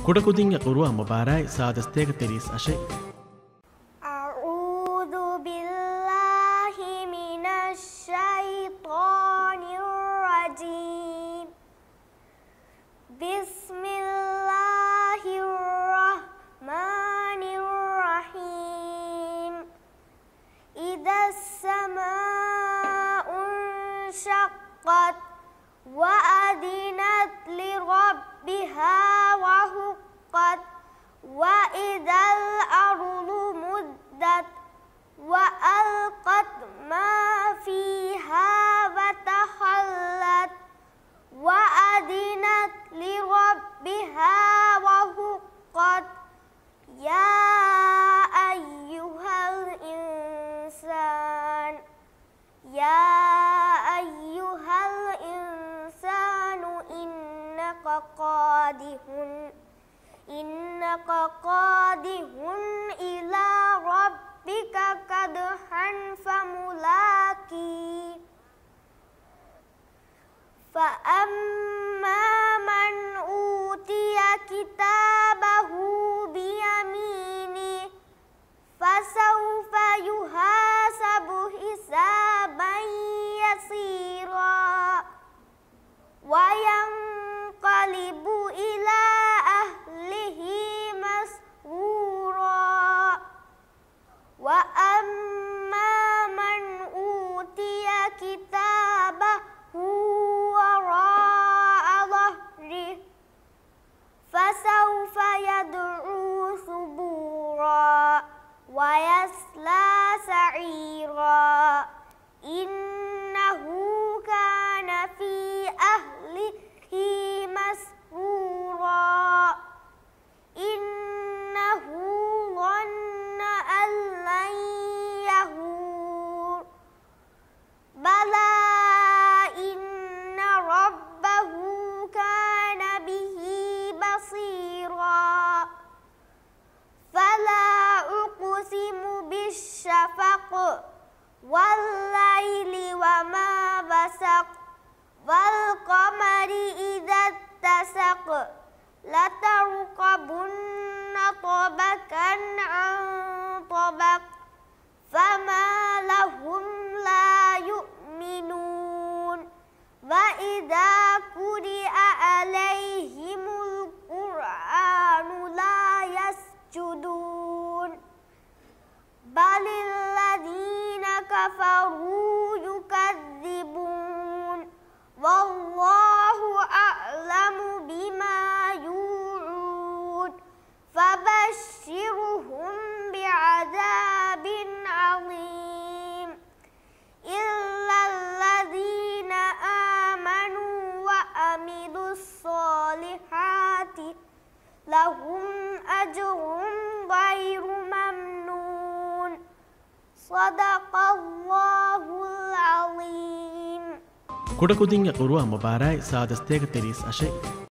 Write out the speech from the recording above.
ಕುಡಕುದಿಂಗ ಕುರುವ ಮುಬಾರಾಯ್ ಸಾದಸ್ತೇಗ ತೆರೀಸ್ ಅಶೆ أعوذ بالله من الشيطان الرجيم بسم الله الرحمن الرحيم إذا السماء انشقت وأذنت لربها وحقت وإذا الأرض مدت وألقت ما فيها وتخلت وأذنت لربها وحقت يا أيها الإنسان إنك قادح إلى ربك كدحا فملاقيه فأما من أوتي كتابه بيمينه فسوف يحاسب حسابا يسيرا وينقلب إلى أهله مسرورا وأما من أوتي كتابه وراء ظهره فسوف يدعو ثبورا ويصلى سعيرا إنه كان في أهله مسرورا إنه ظن أن لن يحور بلى إن ربه كان به بصيرا فلا أقسم بالشفق والليل وما وسق والقمر إذا اتسق لتركبن طبقا عن طبق فما لهم لا يؤمنون وإذا قرئ عليهم القرآن لا يسجدون بل الذين كفروا يكذبون والله أعلم بما يوعون فبشرهم بعذاب عظيم إلا الذين آمنوا وعملوا الصالحات لهم أجر غير ممنون صدق الله العظيم ಕುಡಕುದಿಂಗ ಕುರುವ ಮುಬಾರಾಯ್ ಸಾದಸ್ತೇಗ ತೆರೀಸ್ ಅಶೆ